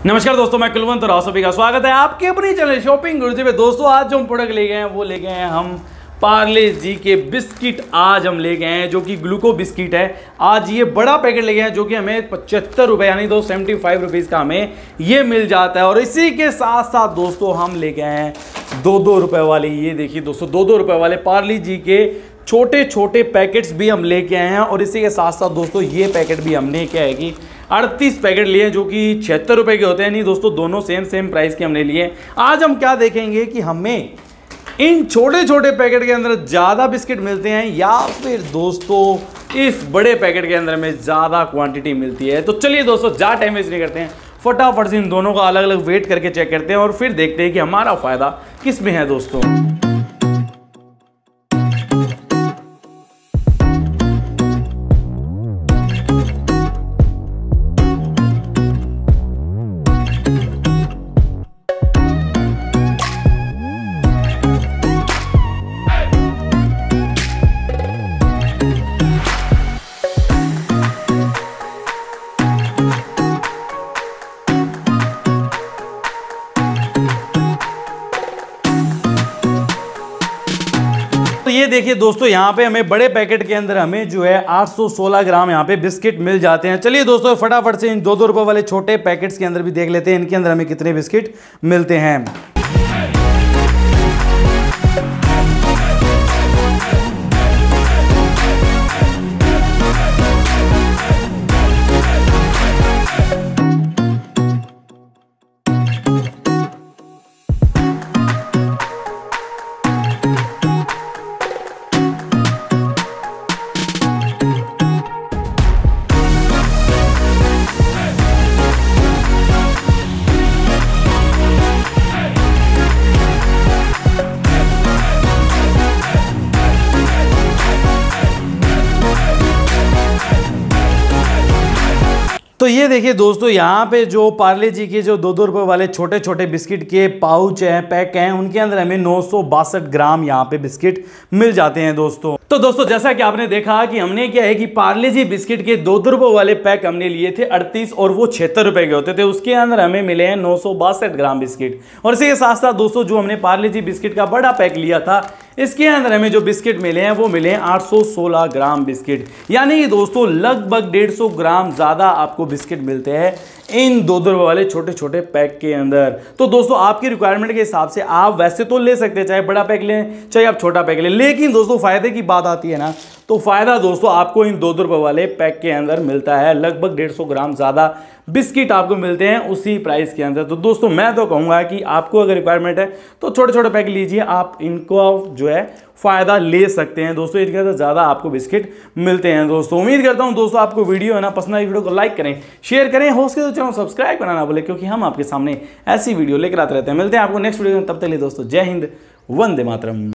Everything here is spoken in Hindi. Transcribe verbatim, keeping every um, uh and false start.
नमस्कार दोस्तों, मैं कुलवंत और आप सभी का स्वागत है आपके अपनी चैनल शॉपिंग गुरुजी पे। दोस्तों आज जो हम प्रोडक्ट ले गए हैं वो ले गए हैं हम पार्ले जी के बिस्किट। आज हम ले गए हैं जो कि ग्लूको बिस्किट है। आज ये बड़ा पैकेट ले गए हैं जो कि हमें पचहत्तर रुपये यानी दो सेवेंटी फाइव रुपीज़ का हमें ये मिल जाता है। और इसी के साथ साथ दोस्तों हम ले गए हैं दो दो रुपये वाले, ये देखिए दोस्तों दो दो रुपये वाले पार्ले जी के छोटे छोटे पैकेट्स भी हम लेके आए हैं। और इसी के साथ साथ दोस्तों ये पैकेट भी हमने क्या है कि अड़तीस पैकेट लिए जो कि छिहत्तर रुपये के होते हैं। नहीं दोस्तों, दोनों सेम सेम प्राइस के हमने लिए। आज हम क्या देखेंगे कि हमें इन छोटे छोटे पैकेट के अंदर ज़्यादा बिस्किट मिलते हैं या फिर दोस्तों इस बड़े पैकेट के अंदर में ज़्यादा क्वांटिटी मिलती है। तो चलिए दोस्तों, ज़्यादा टाइम वेस्ट नहीं करते हैं, फटाफट से इन दोनों का अलग अलग वेट करके चेक करते हैं और फिर देखते हैं कि हमारा फ़ायदा किस में है दोस्तों। तो ये देखिए दोस्तों, यहाँ पे हमें बड़े पैकेट के अंदर हमें जो है आठ सौ सोलह ग्राम यहाँ पे बिस्किट मिल जाते हैं। चलिए दोस्तों फटाफट से इन दो दो रुपए वाले छोटे पैकेट्स के अंदर भी देख लेते हैं इनके अंदर हमें कितने बिस्किट मिलते हैं। तो ये देखिए दोस्तों, यहाँ पे जो पार्ले जी के जो दो दो रुपए वाले छोटे छोटे बिस्किट के पाउच हैं, पैक हैं, उनके अंदर हमें नौ सौ बासठ ग्राम यहाँ पे बिस्किट मिल जाते हैं दोस्तों। तो दोस्तों जैसा कि आपने देखा कि हमने क्या है कि पार्ले जी बिस्किट के दो दो रुपए वाले पैक हमने लिए थे अड़तीस और वो छिहत्तर रुपए के होते थे। उसके अंदर हमें मिले हैं नौ सौ बासठ ग्राम बिस्किट। और इसी के साथ साथ दोस्तों जो हमने पार्ले जी बिस्किट का बड़ा पैक लिया था, इसके अंदर हमें जो बिस्किट मिले हैं वो मिले हैं आठ सौ सोलह ग्राम बिस्किट। यानी कि दोस्तों लगभग डेढ़ सौ ग्राम ज़्यादा आपको बिस्किट मिलते हैं इन दो दो रुपए वाले छोटे छोटे पैक के अंदर। तो दोस्तों आपकी रिक्वायरमेंट के हिसाब से आप वैसे तो ले सकते हैं, चाहे बड़ा पैक लें चाहे आप छोटा पैक लें, लेकिन दोस्तों फायदे की बात आती है ना, तो फायदा दोस्तों आपको इन दो दो रुपए वाले पैक के अंदर मिलता है। लगभग डेढ़ सौ ग्राम ज़्यादा बिस्किट आपको मिलते हैं उसी प्राइस के अंदर। तो दोस्तों मैं तो कहूँगा कि आपको अगर रिक्वायरमेंट है तो छोटे छोटे पैक लीजिए, आप इनको जो है फ़ायदा ले सकते हैं दोस्तों। इनके अंदर ज़्यादा आपको बिस्किट मिलते हैं दोस्तों। उम्मीद करता हूं दोस्तों आपको वीडियो है ना पसंद आई, वीडियो को लाइक करें, शेयर करें, हो सके तो चैनल सब्सक्राइब करना ना भूलें, क्योंकि हम आपके सामने ऐसी वीडियो लेकर आते रहते हैं। मिलते हैं आपको नेक्स्ट वीडियो में, तब तक के लिए दोस्तों जय हिंद, वंदे मातरम।